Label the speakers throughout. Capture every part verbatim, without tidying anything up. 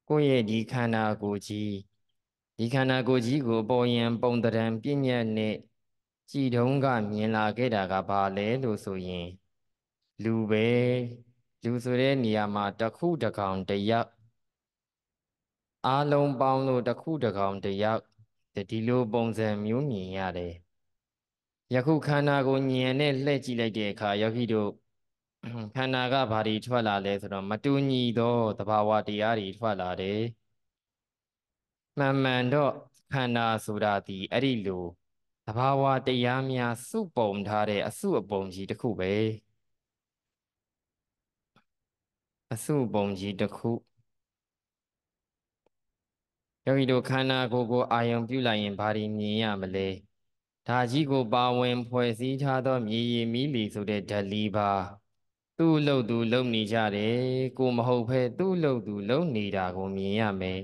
Speaker 1: ကိုယ့်ရဲ့ဒီခန္ဓာကိုယ်ကြီးဒီခန္ဓာကိုယ်ကြီးကိုပေါ်ယံပုံတရံပြည့်ညတ်နဲ့ကြည်တုံးကမြင်လာခဲ့တာကဘာလဲလို့ဆိုရင်လူပဲလူဆိုတဲ့နေရာမှာတစ်ခုတစ်ကောင်တစ်ယောက်အားလုံးပေါင်းလို့တစ်ခုတစ်ကောင်တစ်ယောက်ဒီလိုပုံစံမျိုးမြင်ရတယ်ယခုခန္ဓာကိုဉာဏ်နဲ့လှည့်ကြည့်လိုက်တဲ့အခါယောဂီတို့ခန္ဓာကဘာတွေထွက်လာလဲဆိုတော့မတူညီသောသဘာဝတရားတွေထွက်လာတယ်မှန်မှန်တော့ခန္ဓာဆိုတာဒီအဲ့ဒီလိုသဘာဝတရားများစုပုံထားတဲ့အစုအပုံကြီးတစ်ခုပဲအစုပုံကြီးတစ်ခုယောဂီတို့ခန္ဓာကိုယ်ကိုအာယုံပြုလိုက်ရင်ဘာတွေမြင်ရမလဲဒါကြီးကိုပါဝင်ဖွဲ့စည်းထားသောမြေရည်မီးလီဆိုတဲ့ဓာတ်လေးပါသူ့လို့သူလုံနေကြတယ်ကိုမဟုတ်ဖဲသူ့လို့သူလုံနေတာကိုမြင်ရမယ်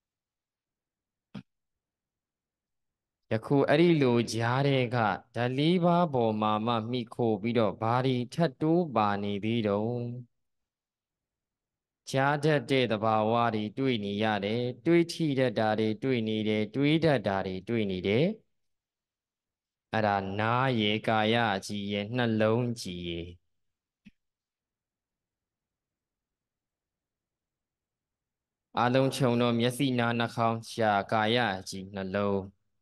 Speaker 1: ယခုအဲ့ဒီလိုကြားတဲ့ကဓာတ်လေးပါးပေါ်မှာမှမိခိုပြီးတော့ဘာဒီထတ်တိုးပါနေသေးတုံးကြားတတ်တဲ့သဘာဝတွေတွေ့နေရတယ်တွေးထိတတ်တာတွေတွေ့နေတယ်တွေးတတ်တာတွေတွေ့နေတယ်အဲ့ဒါနားရေကာယကြည်ရေနှလုံးကြည်ရေအလုံးခြုံတော့မျက်စိနားနှာခေါင်းရှာကာယကြည်နှလုံး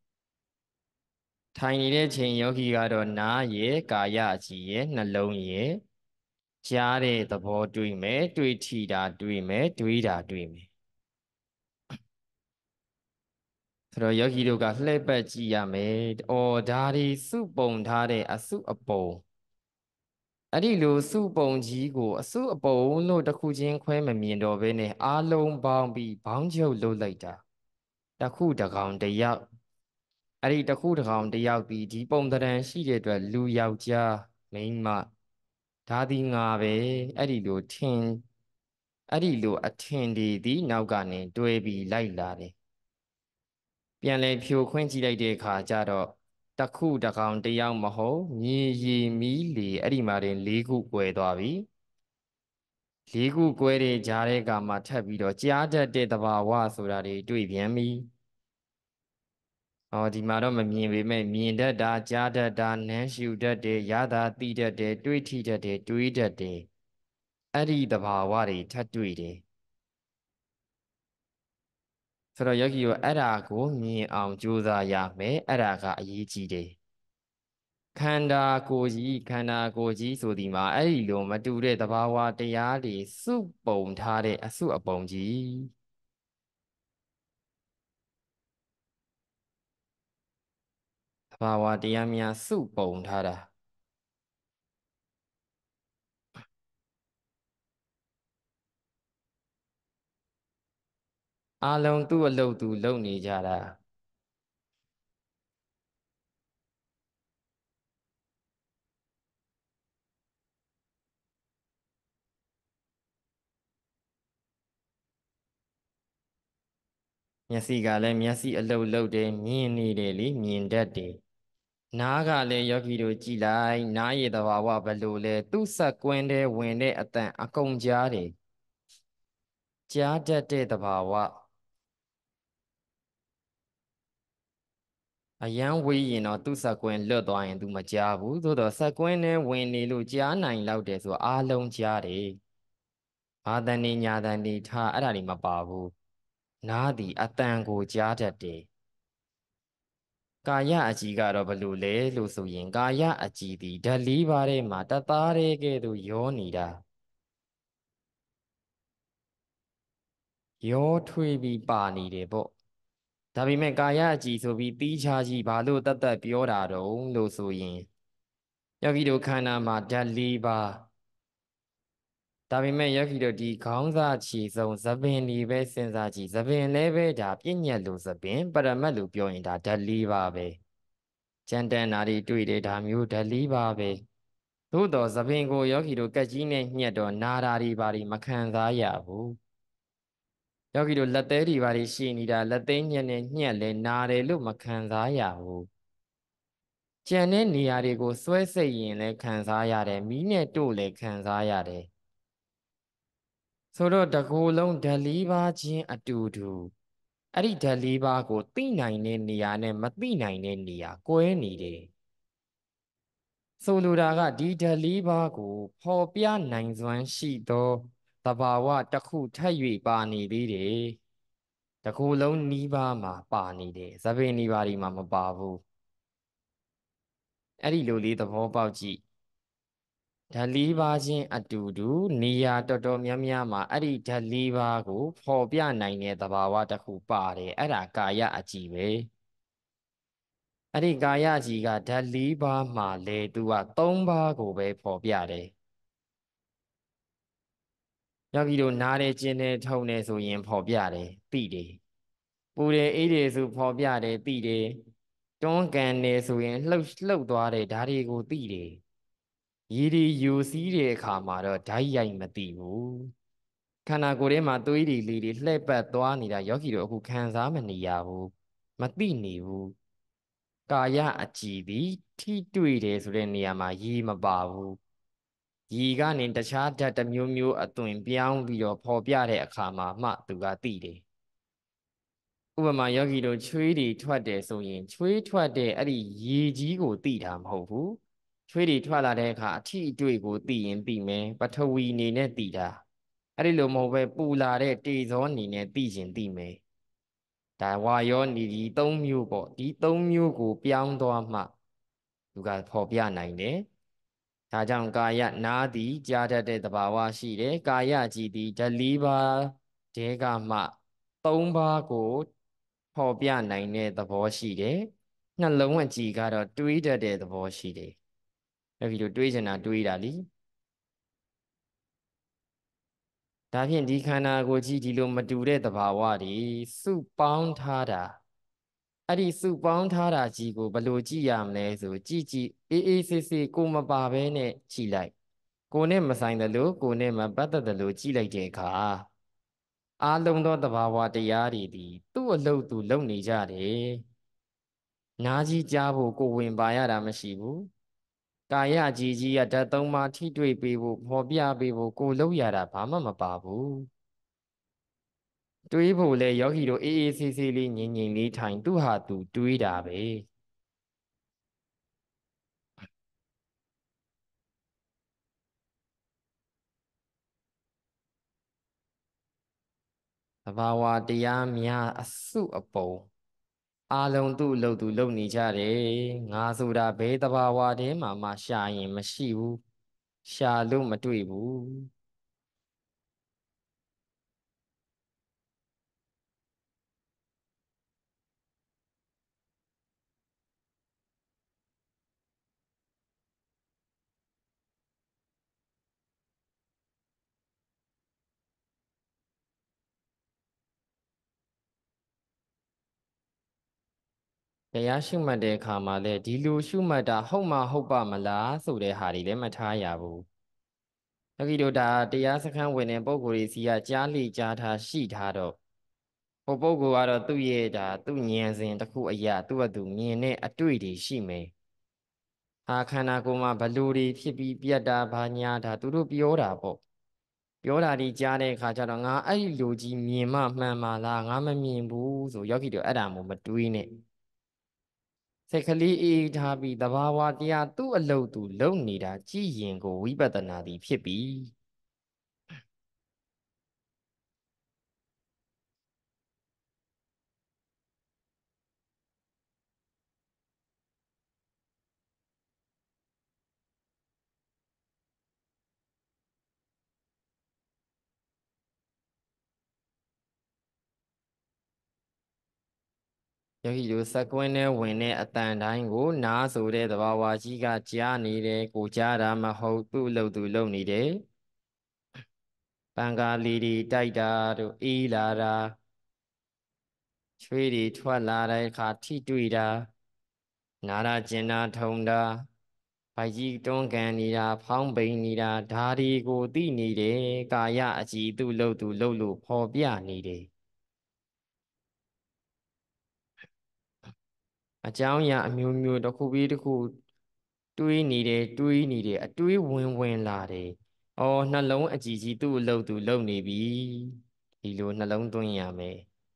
Speaker 1: ထိုင်နေတဲ့ချိန်ယောဂီကတော့နားရေကာယကြည်ရေနှလုံးရေကြားတဲ့သဘောတွေ့မယ်တွေ့ထိတာတွေ့မယ်တွေးတာတွေ့မယ်ဆိုတော့ယောဂီတို့ကလှည့်ပတ်ကြည့်ရမယ်။အော်ဒါဒီစုပုံထားတဲ့အစုအပုံအဲ့ဒီလိုစုပုံကြီးကိုအစုအပုံလို့တစ်ခုချင်းခွဲမမြင်တော့ဘဲနဲ့အားလုံးပေါင်းပြီးဘောင်းချုပ်လုပ်လိုက်တာတစ်ခုတစ်ကောင်တစ်ယောက်အဲ့ဒီတစ်ခုတစ်ကောင်တစ်ယောက်ဒီဒီပုံသဏ္ဍာန်ရှိတဲ့အတွက်လူယောက်ျားမိန်းမဒါဒီငါပဲအဲ့ဒီလိုထင်အဲ့ဒီလိုအထင်ဒီဒီနောက်ကနေတွဲပြီးလိုက်လာတယ်ပြန်လဲဖြိုခွင်းကြည့်လိုက်တဲ့အခါကျတော့တခုတကောင်တယောက်မဟုတ်မြေရီမီးလီအဲ့ဒီမှာတင်၄ခု꿰သွားပြီ၄ခု꿰တဲ့ကြားတဲ့ကမှထပ်ပြီးတော့ကြားတတ်တဲ့သဘာဝဆိုတာတွေတွေ့ပြန်ပြီဟောဒီမှာတော့မမြင်ပေမဲ့မြင်တတ်တာကြားတတ်တာနမ်းရှုတတ်တယ်ရတာသိတတ်တယ်တွေးထိတတ်တယ်တွေးတတ်တယ်အဲ့ဒီသဘာဝတွေထပ်တွေ့တယ်ဆိုတော့ယောဂီရောအဲ့ဒါကိုမြင်အောင်ကြိုးစားရမယ်အဲ့ဒါကအရေးကြီးတယ်ခန္ဓာကိုယ်ကြီးခန္ဓာကိုယ်ကြီးဆိုဒီမှာအဲ့ဒီလိုမတူတဲ့သဘာဝတရားတွေစုပုံထားတဲ့အစုအပုံကြီးသဘာဝတရားများစုပုံထားတာအလုံးသူ့အလုပ်သူလုပ်နေကြတာမျက်စိကလည်းမျက်စိအလုပ်လုပ်တယ်မြင်နေတယ်လေမြင်တတ်တယ်နားကလည်းယောဂီတို့ကြည်လိုက်နားရည်သဘာဝဘယ်လိုလဲသူ့ဆက်ကွင်းထဲဝင်တဲ့အတန်အကုန်ကြားတယ်ကြားတတ်တဲ့သဘာဝအယံဝေးရင်တော့သူ့ဆက်ကွင်းလွတ်သွားရင် तू မကြားဘူးသို့တော့ဆက်ကွင်းထဲဝင်နေလို့ကြားနိုင်လောက်တယ်ဆိုအားလုံးကြားတယ်ဘာတန်နေညာတန်နေထားအဲ့ဒါတွေမပါဘူးနားသည်အတန်ကိုကြားတတ်တယ်ကာယအကြည်ကတော့ဘယ်လိုလဲလို့ဆိုရင်ကာယအကြည်သည်ဓာတ်လေးပါးထဲမှာတသားတည်းကဲ့သို့ရောနေတာရောထွေးပြီးပါနေတယ်ပေါ့ဒါပေမဲ့ကာယအကြည်ဆိုပြီးတီးခြားကြီးဘာလို့တတ်တတ်ပြောတာတုံးလို့ဆိုရင်ယောဂီတို့ခန္ဓာမှာဓာတ်လေးပါးဒါပေမဲ့ယောဂီတို့ဒီခေါင်းစားခြေဆုံးသပင်ဒီပဲစဉ်းစားကြည့်သပင်လည်းပဲဒါပြည့်ညက်လို့သပင်ပရမတ်လို့ပြောရင်ဒါဓာတ်လေးပါပဲကြံတန်နာတွေတွေ့တယ်ဒါမျိုးဓာတ်လေးပါပဲသို့တော်သပင်ကိုယောဂီတို့ကက်ကြီးနဲ့ညှက်တော့နာတာတွေဘာတွေမခံစားရဘူးယောဂီတို့လက်သေးတွေဘာတွေရှည်နေတာလက်သေးညှက်နဲ့ညှက်လဲနာတယ်လို့မခံစားရဘူးကြံတဲ့နေရာတွေကိုစွဲစိတ်ရင်လည်းခံစားရတယ်မီးနဲ့တို့လည်းခံစားရတယ်ဆိုတော့တကူလုံးဓာတ်လေးပါးချင်းအတူတူအဲ့ဒီဓာတ်လေးပါးကိုသိနိုင်တဲ့နေရာနဲ့မသိနိုင်တဲ့နေရာကွဲနေတယ်ဆိုလိုတာကဒီဓာတ်လေးပါးကိုဖော်ပြနိုင်စွမ်းရှိသောသဘာဝတစ်ခုထပ်၍ပါနေသေးတယ်တကူလုံးနီးပါးမှာပါနေတယ်သဗ္ဗေနီးပါးဒီမှာမပါဘူးအဲ့ဒီလိုလေးသဘောပေါက်ကြည့်ဓာတ်လေးပါးချင်းအတူတူနေရာတော်တော်များများမှာအဲ့ဒီဓာတ်လေးပါးကိုဖော်ပြနိုင်တဲ့သဘာဝတစ်ခုပါတယ်အဲ့ဒါကာယအကြည်ပဲအဲ့ဒီကာယအကြည်ကဓာတ်လေးပါးမှာလေသူကသုံးပါးကိုပဲဖော်ပြတယ်ယောဂီတို့နားတယ်ကျင်တယ်ထုံတယ်ဆိုရင်ဖော်ပြတယ်သိတယ်ပူတယ်အေးတယ်ဆိုဖော်ပြတယ်သိတယ်တွန်းကန်တယ်ဆိုရင်လှုပ်လှုပ်သွားတယ်ဒါတွေကိုသိတယ်ရည်ဒီယူစည်းတဲ့အခါမှာတော့ဓာတ်ရိုက်မသိဘူးခန္ဓာကိုယ်ထဲမှာသွေးတွေလေးတွေလှည့်ပတ်သွားနေတာယောဂီတို့အခုခံစားမနေရဘူးမသိနေဘူးကာယအကြည်သည်ထိတွေ့တယ်ဆိုတဲ့နေရာမှာရည်မပါဘူးရည်ကနေတခြားဓာတ်တစ်မျိုးမျိုးအသွင်ပြောင်းပြီးတော့ဖော်ပြတဲ့အခါမှာမှသူကသိတယ်ဥပမာယောဂီတို့ချွေးတွေထွက်တယ်ဆိုရင်ချွေးထွက်တဲ့အဲ့ဒီရေကြီးကိုသိတာမဟုတ်ဘူးချွေးတွေထွက်လာတဲ့အခါအထီအတွေ့ကိုသိရင်သိမယ်ပထဝီအနေနဲ့သိတာအဲ့ဒီလိုမဟုတ်ပဲပူလာတဲ့တေဇောအနေနဲ့သိရင်သိမယ်ဒါဝါယောနေဒီသုံးမျိုးပေါ့ဒီသုံးမျိုးကိုပြောင်းသွားမှသူကဖော်ပြနိုင်တယ်ဒါကြောင့်ကာယနာသည်ကြားတတ်တဲ့သဘာဝရှိတယ်ကာယကြည်သည်ဓာတ်လေးပါးတဲကမှသုံးပါးကိုဖော်ပြနိုင်တဲ့သဘောရှိတယ်နှလုံးအကြည်ကတော့တွေးတတ်တဲ့သဘောရှိတယ်အဲ့ဒီလိုတွေးချင်တာတွေးတာလीဒါဖြင့်ဒီခန္ဓာကိုယ်ကြီးဒီလိုမတူတဲ့သဘာဝတွေစုပေါင်းထားတာအဲ့ဒီစုပေါင်းထားတာကြီးကိုဘယ်လိုကြည့်ရမလဲဆိုကြည့်ကြည့်အေးအေးဆေးဆေးကိုမပါဘဲနဲ့ကြည့်လိုက်ကိုနဲ့မဆိုင်တယ်လို့ကိုနဲ့မပတ်သက်တယ်လို့ကြည့်လိုက်တဲ့အခါအာလုံးသောသဘာဝတရားတွေဒီသူ့အလုပ်သူလုပ်နေကြတယ်နားကြီးကြားဖို့ကိုဝင်ပါရတာမရှိဘူးကာယကြည်ကြီးကဓာတ်သုံးပါးထိတွေ့ပေးဖို့ဖော်ပြပေးဖို့ကိုလုပ်ရတာဘာမှမပါဘူးတွေးဖို့လဲယောဂီတို့အေးအေးဆေးဆေးလေးငြိမ်ငြိမ်လေးထိုင်သူ့ဟာသူတွေးတာပဲသဘာဝတရားများအစုအပုံအာလုံးသူ့အလုပ်သူလုပ်နေကြတယ်ငါဆိုတာဘယ်သဘာဝတည်းမှာမှရှာရင်မရှိဘူးရှာလို့မတွေ့ဘူးတရားရှုမှတ်တဲ့အခါမှာလဲဒီလိုရှုမှတ်တာဟုတ်မှဟုတ်ပါမလားဆိုတဲ့ဟာတွေလည်းမထားရဘူးတကိတို့ဒါတရားစခန်းဝင်တဲ့ပုံကိုယ်ကြီးစီကကြားလိကြားထားရှိထားတော့ဟိုပုံကိုယ်ကတော့သူ့ရဲ့ဒါသူ့ဉာဏ်စဉ်တစ်ခုအရာသူ့အတူမြင်တဲ့အတွေ့တွေရှိမယ်ဟာခန္ဓာကိုယ်မှာဘလူတွေဖြစ်ပြီးပြတ်တာဘာညာဒါသူတို့ပြောတာပေါ့ပြောတာဒီကြားတဲ့အခါကျတော့ငါအဲ့ဒီလူကြီးမြင်မှမှန်ပါလားငါမမြင်ဘူးဆိုယောဂီတို့အဲ့ဒါမှမတွေးနဲ့စိတ်ကလေးအေးထားပြီးသဘာဝတရားသူ့အလုပ်သူလုပ်နေတာကြည်ရင်ကိုဝိပဿနာသည်ဖြစ်ပြီယောဂီတို့စက်ကွင်းထဲဝင်တဲ့အတန်တိုင်းကိုနားဆိုတဲ့သဘာဝကြီးကကြားနေတယ်ကိုကြားတာမဟုတ်သူ့အလုပ်သူလုပ်နေတယ်ပံကားလေးတွေတိုက်တာတို့အေးလာတာချွေးတွေထွက်လာတဲ့အခါထိတွေ့တာနာရကျင်နာထုံတာဗိုက်ကြီးတွန်းကန်နေတာဖောင်းပိန်နေတာဒါတွေကိုသိနေတယ်ကာယအကြည်သူ့လုပ်သူလုပ်လို့ဖော်ပြနေတယ်အကြောင်းအရာအမျိုးမျိုးတစ်ခုပြီးတစ်ခုတွေးနေတယ်တွေးနေတယ်အတွေးဝင်ဝင်လာတယ်အော်နှလုံးအကြည့်ကြီးသူ့အလုပ်သူလုပ်နေပြီဒီလိုနှလုံးသွင်းရမယ်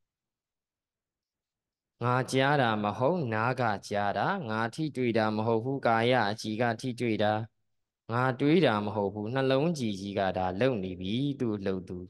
Speaker 1: ငါကြားတာမဟုတ်နားကကြားတာငါထိတွေ့တာမဟုတ်ဘူးကာယအကြည်ကထိတွေ့တာငါတွေးတာမဟုတ်ဘူးနှလုံးကြည်ကြီးကဒါလုပ်နေပြီသူ့အလုပ်သူ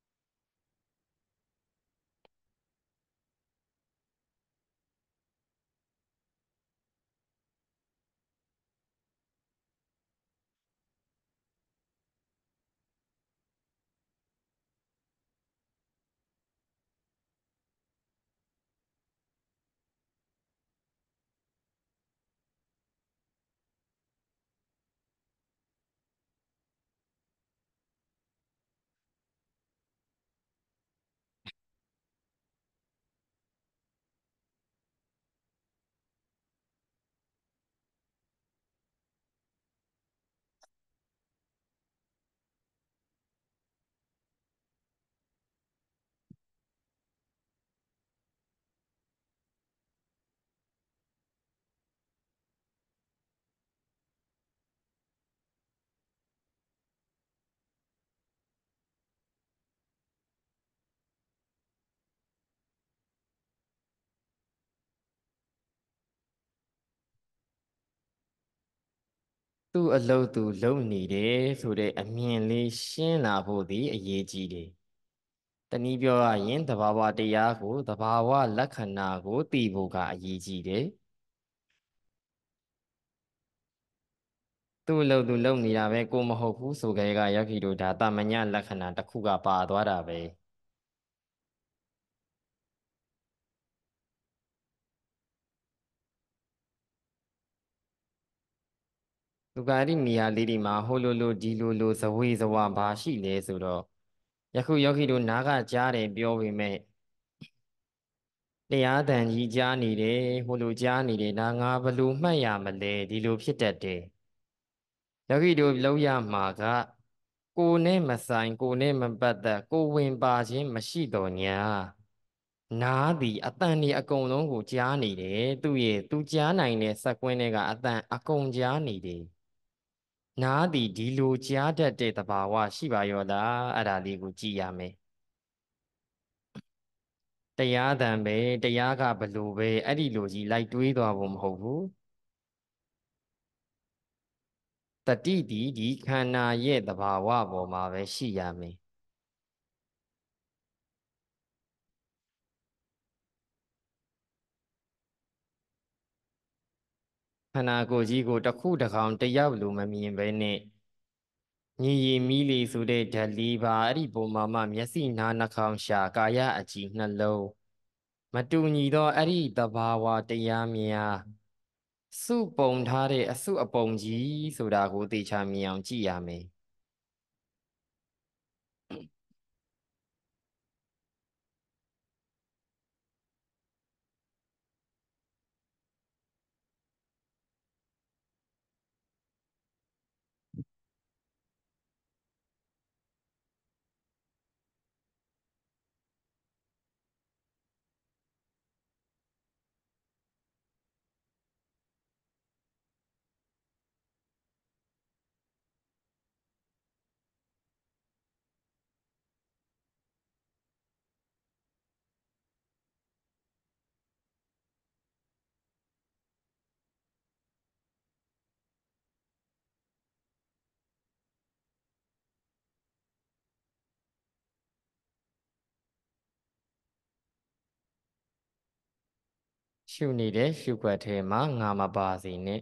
Speaker 1: သူ့အလုပ်သူလုပ်နေတယ်ဆိုတဲ့အမြင်လေးရှင်းလာဖို့ဒီအရေးကြီးတယ်တနည်းပြောရရင်သဘာဝတရားကိုသဘာဝလက္ခဏာကိုသိဖို့ကအရေးကြီးတယ်သူ့အလုပ်သူလုပ်နေတာပဲကိုမဟုတ်ဘူးဆိုကြကယောဂီတို့ဒါတမညလက္ခဏာတစ်ခုကပါသွားတာပဲသူကအဲ့ဒီနေရာလေးဒီမှာဟိုလိုလိုဒီလိုလိုဇဝေဇဝါဘာရှိလဲဆိုတော့ယခုယောဂီတို့နားကကြားတယ်ပြောပေမဲ့တရားတန်ကြီးကြားနေတယ်ဟိုလိုကြားနေတယ်ဒါငါဘယ်လိုမှတ်ရမလဲဒီလိုဖြစ်တတ်တယ်ယောဂီတို့လောက်ရမှာကကိုယ်နဲ့မဆိုင်ကိုယ်နဲ့မပတ်သက်ကိုယ်ဝင်ပါခြင်းမရှိတော်ညာနားသည်အတန်ဒီအကုန်လုံးကိုကြားနေတယ်သူ့ရဲ့သူကြားနိုင်တဲ့စက်ကွင်းတွေကအတန်အကုန်ကြားနေတယ်နားသည်ဒီလိုကြားတတ်တဲ့သဘာဝရှိပါရောလားအဲ့ဒါလေးကိုကြည့်ရမယ်တရားတန်ပဲတရားကဘလို့ပဲအဲ့ဒီလိုကြီးလိုက်တွေးသွားဖို့မဟုတ်ဘူးတတိဒီဒီခန္ဓာရဲ့သဘာဝပေါ်မှာပဲရှိရမယ်ခန္ဓာကိုယ်ကြီးကိုတစ်ခုတစ်ကောင်တယောက်လိုမမြင်ပဲနဲ့ညီရီမီလီဆိုတဲ့ဓာတ်လေးပါအဲ့ဒီပုံမှာမှမျက်စိနားနှာခေါင်းရှာကာယအကြည်နှလုံးမတူညီသောအဲ့ဒီသဘာဝတရားများစုပုံထားတဲ့အစုအပုံကြီးဆိုတာကိုသေချာမြင်အောင်ကြည့်ရမယ်ရှုနေတဲ့ရှုွက်ထဲမှာငါမပါစေနဲ့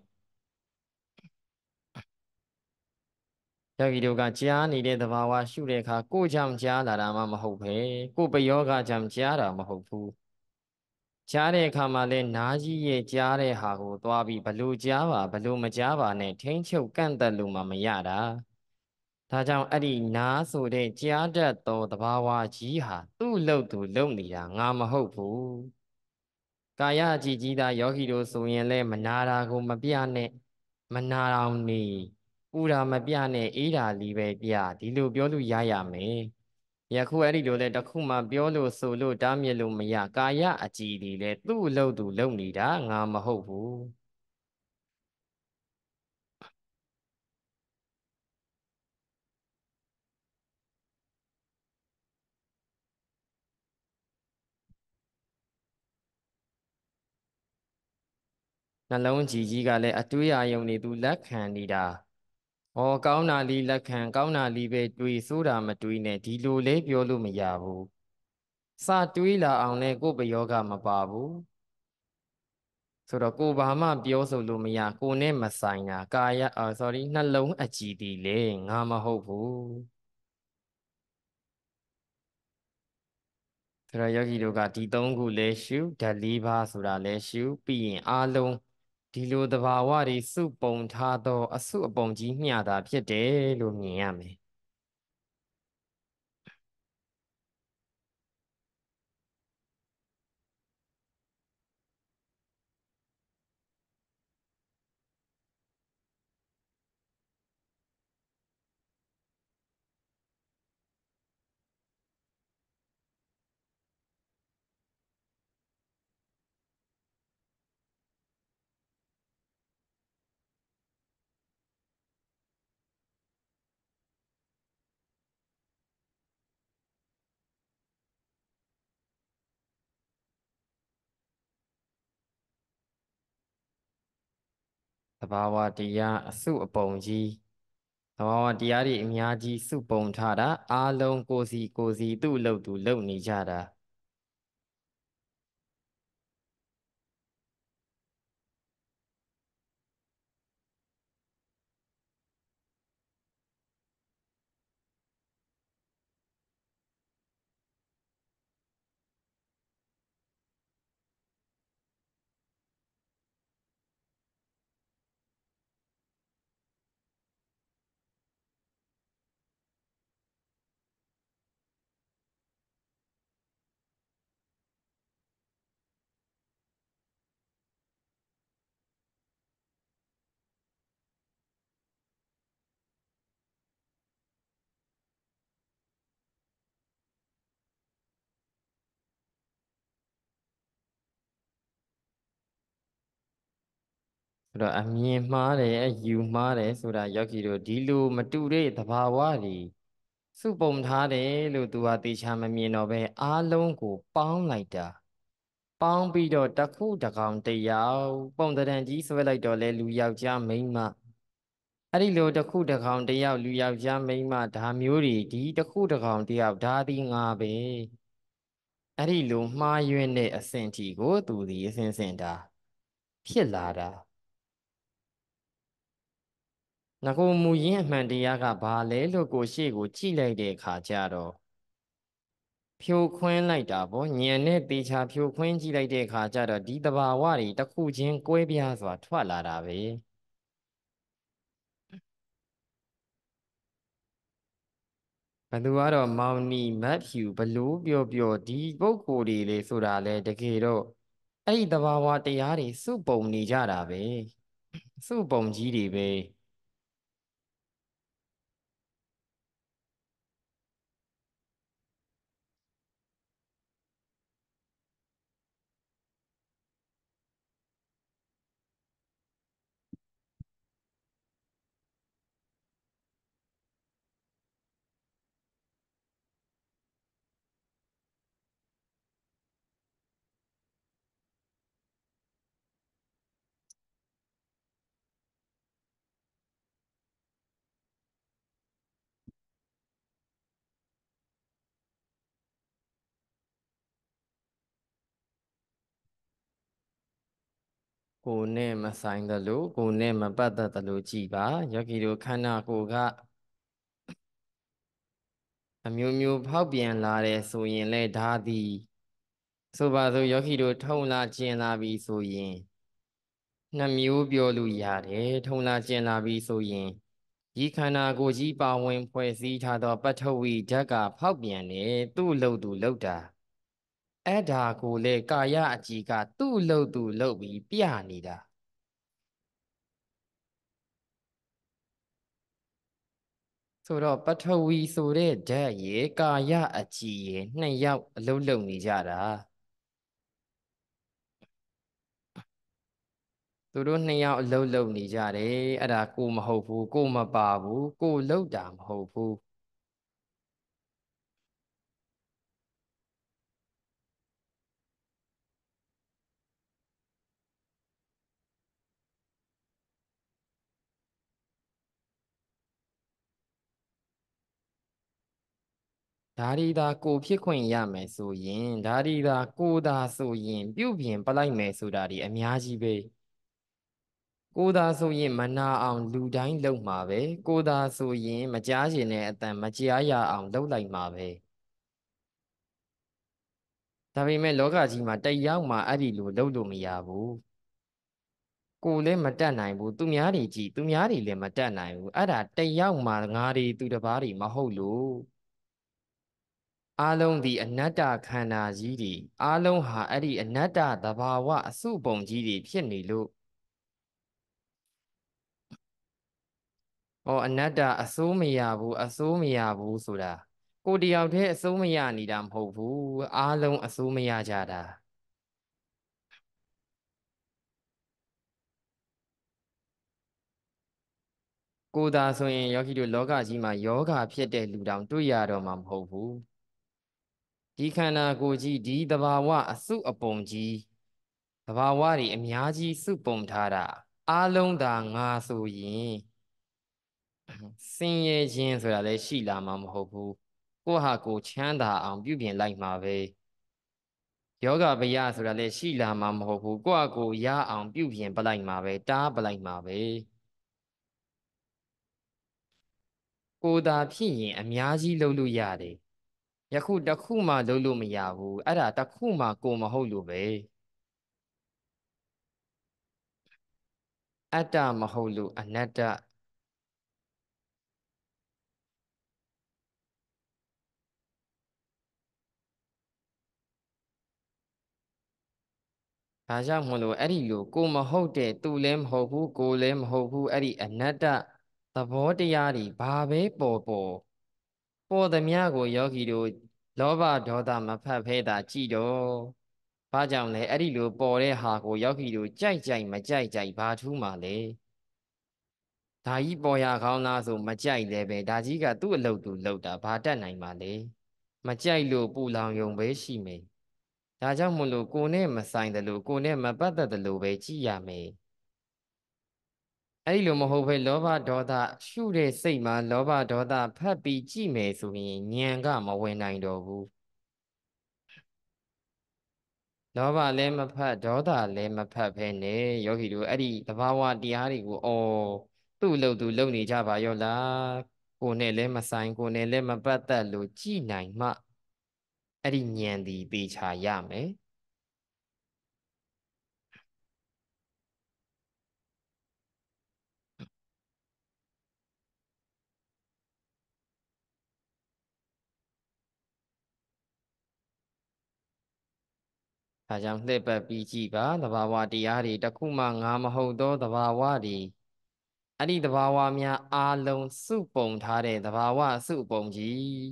Speaker 1: ယောဂီတို့ကကြားနေတဲ့သဘာဝရှုတဲ့အခါကိုယ်ကြောင့်ကြားလာတာမှမဟုတ်ပဲကိုယ်ပယောဂကြောင့်ကြားတာမဟုတ်ဘူးကြားတဲ့အခါမှာလဲနားကြီးရဲ့ကြားတဲ့ဟာကိုသွားပြီးဘလို့ကြားပါဘလို့မကြားပါနဲ့ထိမ့်ချုပ်ကန့်သက်လို့မှမရတာဒါကြောင့်အဲ့ဒီနားဆိုတဲ့ကြားတတ်သောသဘာဝကြီးဟာသူ့လုပ်သူလုပ်နေတာငါမဟုတ်ဘူးကာယအကြည်ကြီးသာယောဂီတို့ဆိုရင်လဲမနာတာကိုမပြနဲ့မနာအောင်နေပူတာမပြနဲ့အေးတာလေးပဲပြဒီလိုပြောလို့ရရမယ်ယခုအဲ့ဒီလိုလဲတခုမှပြောလို့ဆိုလို့တားမြစ်လို့မရကာယအကြည်ဒီလဲသူ့အလုပ်သူလုပ်နေတာငါမဟုတ်ဘူးနှလုံးကြည်ကြီးကလည်းအတွေးအာယုံတွေသူလက်ခံနေတာဟောကောင်းတာလေးလက်ခံကောင်းတာလေးပဲတွေးဆိုးတာမတွေးနဲ့ဒီလိုလဲပြောလို့မရဘူးစတွေးလာအောင်လဲကိုယ်ပယောဂမပါဘူးဆိုတော့ကိုဘာမှပြောဆိုလို့မရကိုနဲ့မဆိုင်တာကာယအာ sorry နှလုံးအကြည်တည်လေငါမဟုတ်ဘူးဆိုတော့ယောဂီတို့ကဒီသုံးခုလဲရှုဓာတ်လေးပါးဆိုတာလဲရှုပြီးရင်အာလုံးဒီလိုသဘာဝတွေစုပုံထားသောအစုအပုံကြီးမျှတာဖြစ်တယ်လို့မြင်ရမယ်သဘာဝတရားအစုအပုံကြီးသဘာဝတရားတွေအများကြီးစုပုံထားတာအာလုံးကိုစီကိုစီသူ့အလုပ်သူလုပ်နေကြတာဆိုတော့အမြင်မှားတယ်အယူမှားတယ်ဆိုတာယောဂီတို့ဒီလိုမတူတဲ့သဘာဝတွေစုပုံထားတယ်လို့သူဟာတေချာမမြင်တော့ပဲအားလုံးကိုပေါင်းလိုက်တာပေါင်းပြီးတော့တစ်ခုတစ်ကောင်တစ်ယောက်ပုံတံကြီးဆွဲလိုက်တော့လေလူယောက်ျားမိန်းမအဲ့ဒီလိုတစ်ခုတစ်ကောင်တစ်ယောက်လူယောက်ျားမိန်းမဒါမျိုးတွေဒီတစ်ခုတစ်ကောင်တစ်ယောက်ဒါသည်ငါပဲအဲ့ဒီလိုမှားယွင်းတဲ့အဆင့်တီကိုသူဒီအစဉ်စဉ်ဒါဖြစ်လာတာငကိုမူရင်းအမှန်တရားကဘာလဲလို့ကိုရှေ့ကိုကြည့်လိုက်တဲ့အခါကျတော့ဖြိုခွင်းလိုက်တာဗောညံနဲ့တေချာဖြိုခွင်းကြည့်လိုက်တဲ့အခါကျတော့ဒီတဘာဝတွေတစ်ခုချင်းကွဲပြားစွာထွက်လာတာပဲဘသူကတော့မောင်နီမတ်ဖြူဘလို့ပြောပြောဒီပုဂ္ဂိုလ်တွေလေဆိုတာလေတကယ်တော့အဲ့ဒီတဘာဝတရားတွေစုပုံနေကြတာပဲစုပုံကြီးတွေပဲကိုယ်နဲ့မဆိုင်သလိုကိုယ်နဲ့မပတ်သက်သလိုကြည်ပါယောဂီတို့ခန္ဓာကိုယ်ကအမျိုးမျိုးဖောက်ပြန်လာတယ်ဆိုရင်လေဒါသည်ဆိုပါစို့ယောဂီတို့ထုံလာကျင်လာပြီဆိုရင်နှစ်မျိုးပြောလို့ရတယ်ထုံလာကျင်လာပြီဆိုရင်ဒီခန္ဓာကိုယ်ကြီးပါဝင်ဖွဲ့စည်းထားသောပထဝီဓာတ်ကဖောက်ပြန်တယ်သူ့လှုပ်သူလှုပ်တာအဲ့ဒါကိုလေကာယအကြည်ကသူ့လှုပ်သူလှုပ်ပြီးပြနေတာဆိုတော့ပထဝီဆိုတဲ့ဓာတ်ရေကာယအကြည်ရေနှစ်ယောက်အလုံးလုံးနေကြတာသူတို့နှစ်ယောက်အလုံးလုံးနေကြတယ်အဲ့ဒါကိုမဟုတ်ဘူးကိုမပါဘူးကိုလှုပ်တာမဟုတ်ဘူးဒါရီသာကိုဖြစ်ခွင့်ရမယ်ဆိုရင်ဒါရီသာကိုသာဆိုရင်ပြုတ်ပြင်ပလိုက်မယ်ဆိုတာဒီအများကြီးပဲကိုသာဆိုရင်မနာအောင်လူတိုင်းလုပ်မှာပဲကိုသာဆိုရင်မကြားရင်လည်းအတန်မကြားရအောင်လုပ်လိုက်မှာပဲဒါပေမဲ့လောကကြီးမှာတယောက်မှအဲ့ဒီလိုလုပ်လို့မရဘူးကိုလည်းမတတ်နိုင်ဘူးသူများတွေကြည်သူများတွေလည်းမတတ်နိုင်ဘူးအဲ့ဒါတယောက်မှငါတွေသူတစ်ပါးတွေမဟုတ်လို့အာလုံးဒီအနတ္တခန္ဓာကြီးတွေအာလုံးဟာအဲ့ဒီအနတ္တသဘာဝအစုပုံကြီးတွေဖြစ်နေလို့ဩအနတ္တအစိုးမရဘူးအစိုးမရဘူးဆိုတာကိုတယောက်တည်းအစိုးမရနေတာမဟုတ်ဘူးအာလုံးအစိုးမရကြတာကိုသာဆိုရင်ယောဂီတို့လောကကြီးမှာယောဂဖြစ်တဲ့လူတောင်တွေ့ရတော့မှာမဟုတ်ဘူးဒီခန္ဓာကိုယ်ကြီးဒီသဘာဝအစုအပုံကြီးသဘာဝတွေအများကြီးစုပုံထားတာအာလုံးသာငါဆိုရင်ဆင်းရဲခြင်းဆိုတာလည်းရှိလာမှာမဟုတ်ဘူးကိုယ့်ဟာကိုယ်ချမ်းသာအောင်ပြုပြင်လိုက်မှာပဲယောဂဗျာဆိုတာလည်းရှိလာမှာမဟုတ်ဘူးကိုယ့်ဟာကိုယ်ရအောင်ပြုပြင်ပလိုက်မှာပဲတားပလိုက်မှာပဲကိုယ်သာဖြစ်ရင်အများကြီးလုပ်လို့ရတယ်ယခုတစ်ခုမှလုပ်လို့မရဘူးအဲ့ဒါတစ်ခုမှကိုမဟုတ်လို့ပဲအတ္တမဟုတ်လို့အနတ္တဒါကြောင့်မလို့အဲ့ဒီလိုကိုမဟုတ်တဲ့သူလည်းမဟုတ်ဘူးကိုလည်းမဟုတ်ဘူးအဲ့ဒီအနတ္တသဘောတရားတွေဘာပဲပေါ်ပေါ်ပေါ်သမျှကိုယောဂီတို့လောဘဒေါသမဖတ်ဖဲတာကြည်တော့ဘာကြောင့်လဲအဲ့ဒီလိုပေါ်တဲ့ဟာကိုယောဂီတို့ကြိုက်ကြိုက်မကြိုက်ကြိုက်ဘာထူးမှလဲဒါကြီးပေါ်ရကောင်းလားဆိုမကြိုက်လည်းပဲဒါကြီးကသူ့အလုပ်သူလုပ်တာဘာတတ်နိုင်ပါလဲမကြိုက်လို့ပူလောင်ယုံပဲရှိမယ်ဒါကြောင့်မလို့ကိုနဲ့မဆိုင်တယ်လို့ကိုနဲ့မပတ်သက်တယ်လို့ပဲကြည်ရမယ်အဲ့ဒီလိုမဟုတ်ဘဲလောဘဒေါသရှုတဲ့စိတ်မှာလောဘဒေါသဖတ်ပြီးကြည့်မယ်ဆိုရင်ဉာဏ်ကမဝင်နိုင်တော့ဘူးလောဘလည်းမဖတ်ဒေါသလည်းမဖတ်ဖဲနဲ့ယောဂီတို့အဲ့ဒီသဘာဝတရားတွေကိုအော်သူ့လို့သူလုံနေကြပါရောလားကိုနဲ့လည်းမဆိုင်ကိုနဲ့လည်းမပတ်သက်လို့ကြည်နိုင်မှအဲ့ဒီဉာဏ်ဒီပေချာရမယ်ဒါကြောင့်လှည့်ပတ်ပြီးကြည့်ပါသဘာဝတရားတွေတစ်ခုမှငါမဟုတ်သောသဘာဝတွေအဲ့ဒီသဘာဝများအာလုံးစုပုံထားတဲ့သဘာဝစုပုံကြီး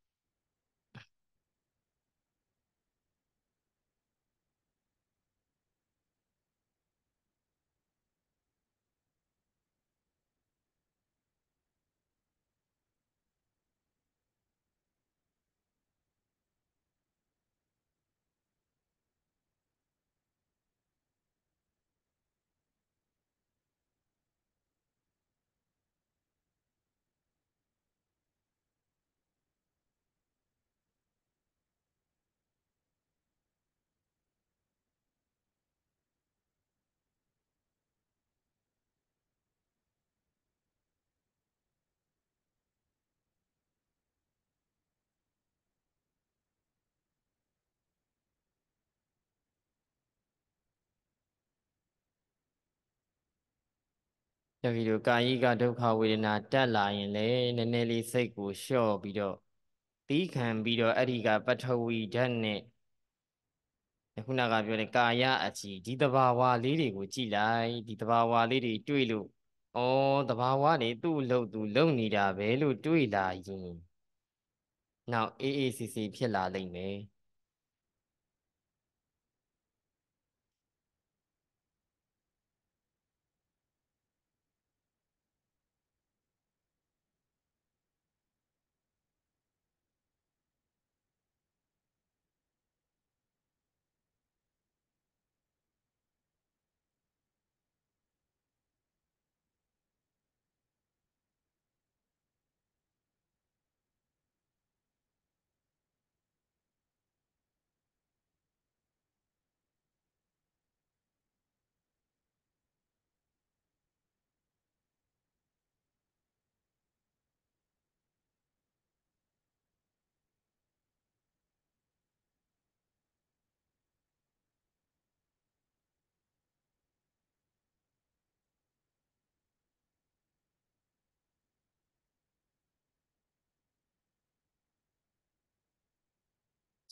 Speaker 1: ယောဂီတို့ကာယိကဒုက္ခဝေဒနာတက်လာရင်လေနည်းနည်းလေးစိတ်ကိုလျှော့ပြီးတော့သီးခံပြီးတော့အဲ့ဒီကပထဝီဓာတ်နဲ့ခုနကပြောတဲ့ကာယအကြည်ဒီတဘာဝလေးတွေကိုကြည်လိုက်ဒီတဘာဝလေးတွေတွေ့လို့ဩတဘာဝတွေသူ့အလုပ်သူလုပ်နေတာပဲလို့တွေးလာရင်နောက်အေးအေးဆေးဆေးဖြစ်လာလိမ့်မယ်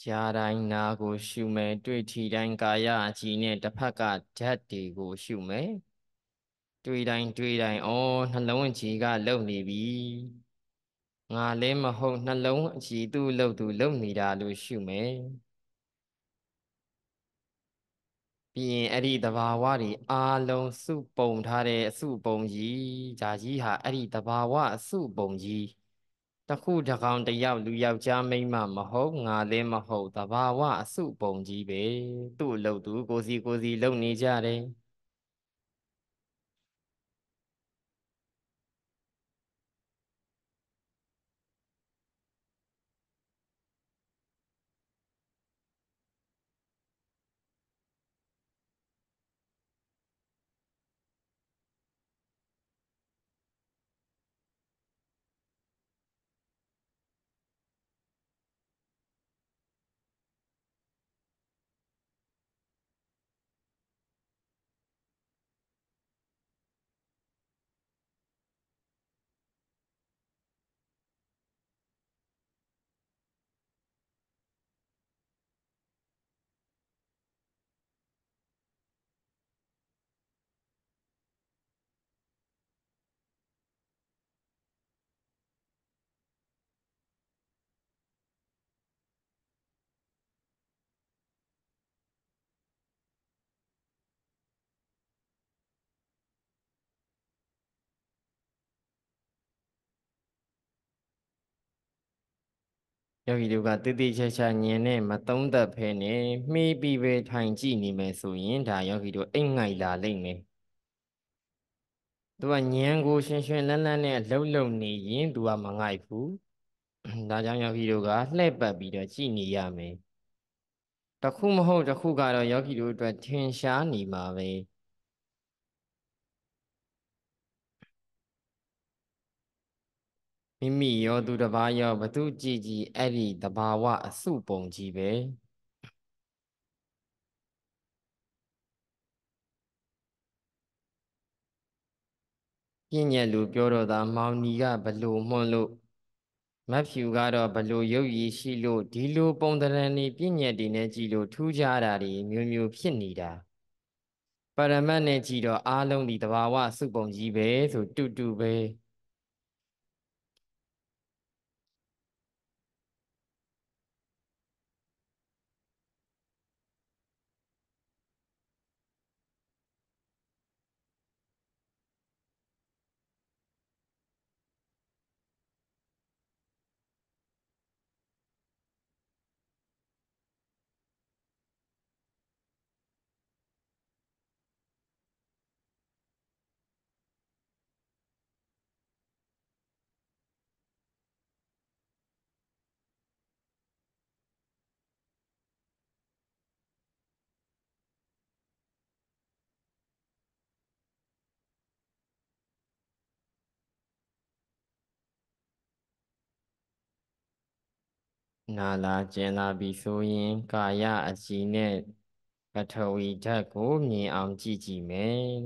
Speaker 1: ကြားတိုင်းနာကိုရှုမယ်တွေ့ထီတိုင်းကာယအကြည်နဲ့တစ်ဖက်ကဓာတ်တွေကိုရှုမယ်တွေ့တိုင်းတွေ့တိုင်းဩနှလုံးအကြည်ကလုံနေပြီငါလည်းမဟုတ်နှလုံးအကြည်သူ့လုံသူလုံနေတာလို့ရှုမယ်ပြီးရင်အဲ့ဒီတဘာဝတွေအာလုံးစုပုံထားတဲ့အစုပုံကြီးဂျာကြီးဟာအဲ့ဒီတဘာဝအစုပုံကြီးတခုတကောင်တယောက်လူယောက်ျားမိန်းမမဟုတ်ငါလည်းမဟုတ်တဘာဝအစုပုံကြီးပဲသူ့အလုပ်သူကိုစီကိုစီလုပ်နေကြတယ်ယောဂီတို့ကတိတိကျကျဉာဏ်နဲ့မသုံးသပ်ဖဲနဲ့မှီးပြီးပဲထိုင်ကြည့်နေမယ်ဆိုရင်ဒါယောဂီတို့အိမ်ငိုက်လာလိမ့်မယ်သူကဉာဏ်ကိုရှင်ရှင်လန်းလန်းနဲ့လှုပ်လှုပ်နေရင်သူကမငိုက်ဘူးဒါကြောင့်ယောဂီတို့ကလှည့်ပတ်ပြီးတော့ကြည့်နေရမယ်တခုမဟုတ်တခုကတော့ယောဂီတို့အတွက်ထင်ရှားနေမှာပဲမိမိရောသူတစ်ပါးရောဘသူကြည်ကြည်အဲ့ဒီတဘာဝအစုပုံကြီးပဲပြည့်ညက်လူပြောတော့တာမောင်နီကဘလို့မွန်းလို့မတ်ဖြူကတော့ဘလို့ရုပ်ရည်ရှိလို့ဒီလိုပုံတရံနေပြည့်ညက်တွေနဲ့ကြည်လို့ထူးခြားတာတွေမျိုးမျိုးဖြစ်နေတာပရမတ်နဲ့ကြည်တော့အားလုံးဒီတဘာဝစုပုံကြီးပဲဆိုတူတူပဲနာလာကျင်လာပြီဆိုရင်ကာယအကြည်နဲ့ပထဝီဓာတ်ကိုမြင်အောင်ကြည့်ကြည့်မယ်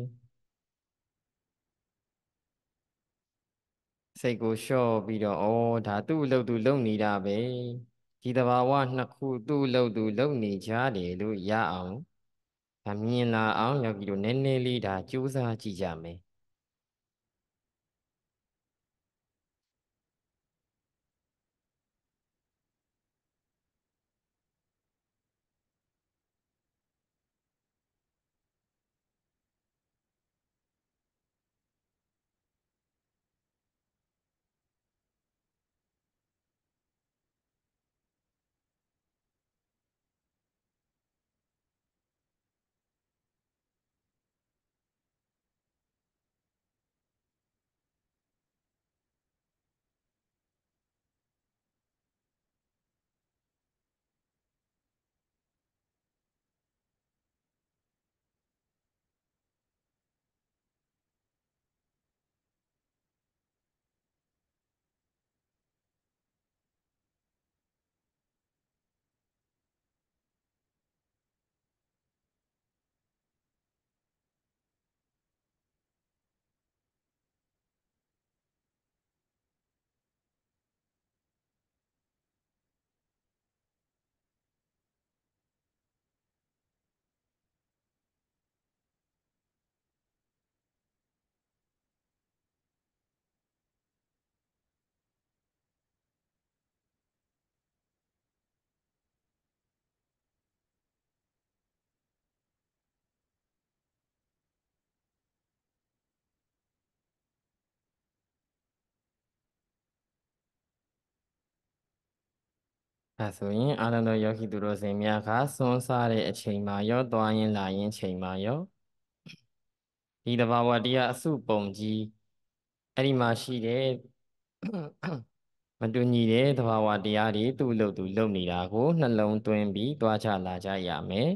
Speaker 1: စိတ်ကိုလျှော့ပြီးတော့ဩဒါသူ့အလုပ်သူလုပ်နေတာပဲဒီတဘာဝနှစ်ခုသူ့အလုပ်သူလုပ်နေကြတယ်လို့ရအောင်ဒါမြင်လာအောင်ယောဂီတို့နည်းနည်းလေးဒါကြိုးစားကြည့်ကြမယ်အဲဆိုရင်အာနန္ဒယောဂီသူတော်စင်များကစွန့်စားတဲ့အချိန်မှာရောသွားရင်လာရင်ချိန်မှာရောဒီတဘာဝတရားအစုပုံကြီးအဲ့ဒီမှာရှိတဲ့မတူညီတဲ့တဘာဝတရားတွေသူ့လို့သူလုံနေတာကိုနှလုံးသွင်းပြီးတွားချလာကြရမယ်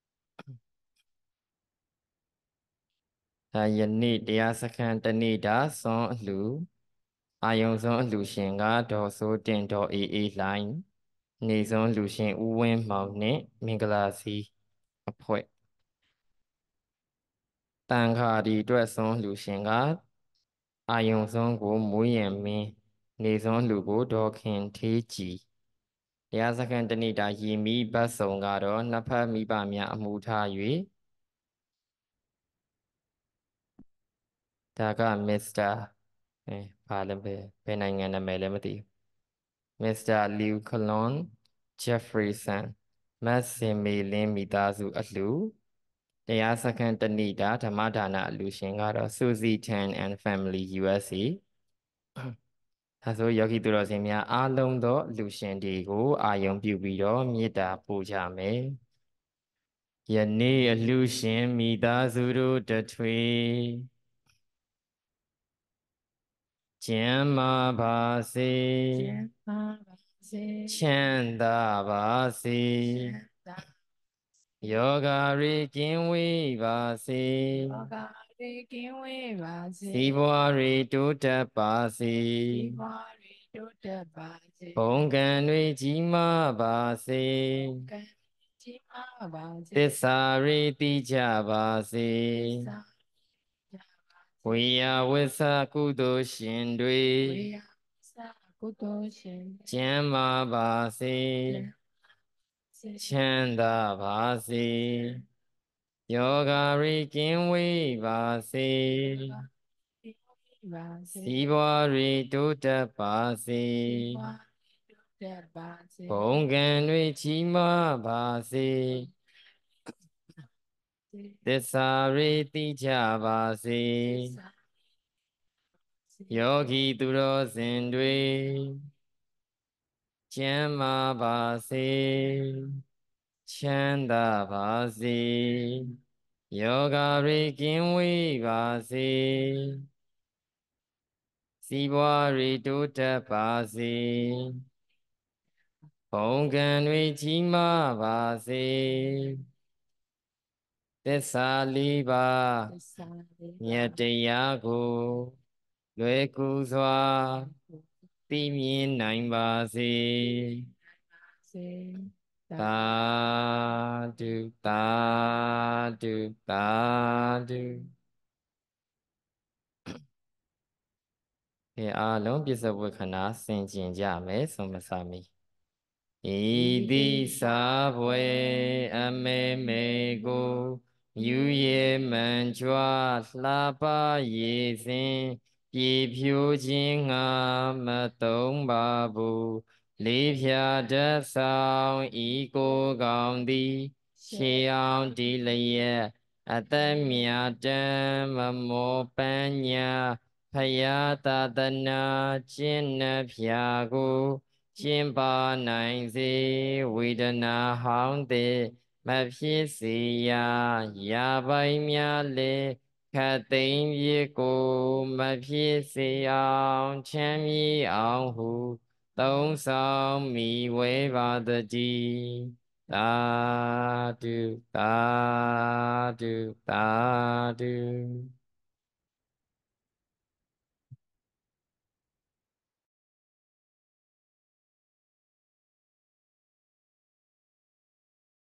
Speaker 1: ဒါယနေ့တရားစခန်းတနေ့တာစွန်အလှအာယုံစွန်အလှရှင်ကဒေါ်စိုးတင်ဒေါ်အေးအေးလှိုင်းနေစွန်လူရှင်ဦးဝင်းမောင်နှင့်မင်္ဂလာစီအဖွဲ့တန်ခါဒီအတွက်စွန်လူရှင်ကအာယုံစွန်ကိုမွေးရမင်းနေစွန်လူကိုဒေါ်ခင်သေးကြည်တရားစခန်းတဏိတာရည်မိဘတ်စုံကတော့နှစ်ဖက်မိဘများအမှုထား၍ဒါကမစ္စတာအဲဘာလဲပဲဘယ်နိုင်ငံနာမည်လည်းမသိဘူးမစ္စတာလီခလွန်ဂျက်ဖရီဆန်မတ်စင်မေလင်းမိသားစုအလှတရားစခန်းတဏိတာဓမ္မဒါနအလှရှင်ကတော့ Susie Tan and Family ယူ အက်စ် အေ ဒါဆိုယောဂီသူတော်စင်များအားလုံးသောလူရှင်တွေကိုအာယုံပြုပြီးတော့မေတ္တာပို့ကြမယ်ယနေ့အလူရှင်မိသားစုတို့တထွေကျမ်းမာပါစေကျမ်းမာပါစေချမ်းသာပါစေယောဂရိကင်းဝေးပါစေယောဂရိကင်းဝေးပါစေစီးပွားရိတိုးတက်ပါစေစီးပွားရိတိုးတက်ပါစေဘုံကံတွေကြီးမားပါစေဘုံကံကြီးမားပါစေသစ္စာရိတိကြပါစေသစ္စာဝိယဝိသကုသိုလ်ရှင်တွေဝိယဝိသကုသိုလ်ရှင်ကျမ်းမာပါစေချမ်းသာပါစေယောဂရိကင်းဝေးပါစေစီးပွားရိတိုးတက်ပါစေဘုံကံတွေကြီးမားပါစေသစ္စာရိတိကြပါစေယောဂီသူတော်စင်တွေကျမ်းမာပါစေချမ်းသာပါစေယောဂရိကင်းဝေးပါစေစီးပွားရိတိုးတက်ပါစေဘုံကံတွေကြီးမားပါစေသစ္စာလေးပါးမြတ်တရားကိုလွယ်ကူစွာသိမြင်နိုင်ပါစေသာဓုသာဓုသာဓုဒီအားလုံးပြစ္ဆုတ်ဝေခဏဆင်ကျင်ကြမယ်ဆုံးမစမီဣတိသာဘွယ်အမေမေကိုမြူရေမံကြွားလှပရေစဉ်ပြေဖြိုးခြင်းငါမသုံးပါဘူးလေးဖြာတတ်ဆောင်ဤကိုကောင်သည်ရှေးအောင်ဒီလျက်အသက်မြတ်တမ်းမမောပညာဖယားသာသနာကျင့်နှဖျာကိုကျင့်ပါနိုင်စေဝေဒနာဟောင်းသည်မဖြစ်စေရရာပိုင်များလေခတ်သိမ်းပြေကိုမဖြစ်စေအောင်ချမ်းမြေ့အောင်ဟုသုံးဆောင်မိဝဲပါတည်းသာဓုသာဓုသာဓု